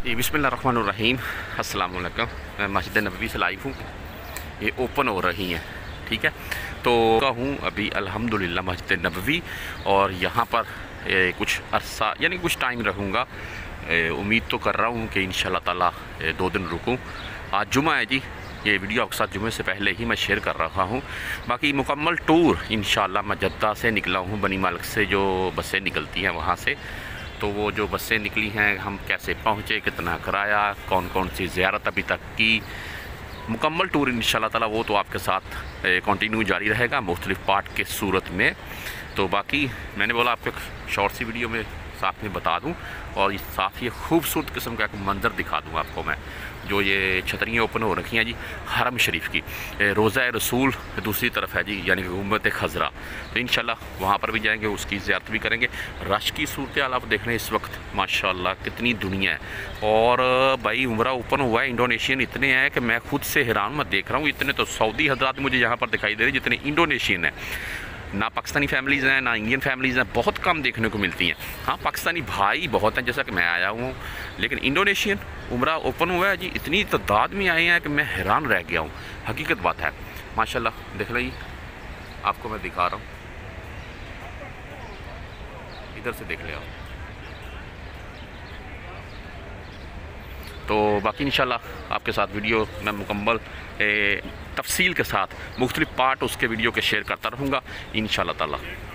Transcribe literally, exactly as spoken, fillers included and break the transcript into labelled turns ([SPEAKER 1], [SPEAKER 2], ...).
[SPEAKER 1] ये बिस्मिल्लाहिर्रहमानिर्रहीम अस्सलाम वालेकुम। मैं मस्जिद नबवी से लाइव हूँ, ये ओपन हो रही हैं, ठीक है। तो हूँ अभी अल्हम्दुलिल्लाह मस्जिद नबवी, और यहाँ पर ए, कुछ अरसा यानी कुछ टाइम रहूँगा। उम्मीद तो कर रहा हूँ कि इंशाल्लाह ताला ए, दो दिन रुकूँ। आज जुमा है जी, ये वीडियो आपके साथ जुमे से पहले ही मैं शेयर कर रहा हूँ। बाकी मुकम्मल टूर इंशाल्लाह मैं जद्दा से निकला हूँ, बनी मालिक से जो बसें निकलती हैं वहाँ से। तो वो जो बसें निकली हैं, हम कैसे पहुँचे, कितना किराया, कौन कौन सी ज़ियारत अभी तक की, मुकम्मल टूर इंशाल्लाह ताला वो तो आपके साथ कंटिन्यू जारी रहेगा मुख्तलिफ़ पार्ट के सूरत में। तो बाकी मैंने बोला आपको शॉर्ट सी वीडियो में साथ में बता दूं, और इस साथ ये खूबसूरत किस्म का एक मंज़र दिखा दूं आपको मैं। जो ये छतरियाँ ओपन हो रखी हैं जी हरम शरीफ की, रोज़ा रसूल दूसरी तरफ है जी, यानी कि गुंबद खज़रा। तो इंशाल्लाह वहाँ पर भी जाएंगे, उसकी ज़ियारत भी करेंगे। रश की सूरत हाल आप देख रहे हैं इस वक्त, माशाल्लाह कितनी दुनिया है। और भाई उम्रा ओपन हुआ है, इंडोनेशियन इतने हैं कि मैं खुद से हैरान मैं देख रहा हूँ। इतने तो सऊदी हज़रात मुझे यहाँ पर दिखाई दे रहे हैं जितने इंडोनेशियन हैं। ना पाकिस्तानी फैमिलीज़ हैं ना इंडियन फैमिलीज़ हैं, बहुत कम देखने को मिलती हैं। हाँ, पाकिस्तानी भाई बहुत हैं, जैसा कि मैं आया हूँ, लेकिन इंडोनेशियन उम्रा ओपन हुआ है जी, इतनी तादाद में आए हैं कि मैं हैरान रह गया हूँ। हकीकत बात है माशाल्लाह। देख लीजिए, आपको मैं दिखा रहा हूँ, इधर से देख ले आप। तो बाकी इंशाल्लाह आपके साथ वीडियो मैं मुकम्मल तफसील के साथ मुख्तलिफ़ पार्ट उसके वीडियो के शेयर करता रहूँगा इंशाल्लाह ताला।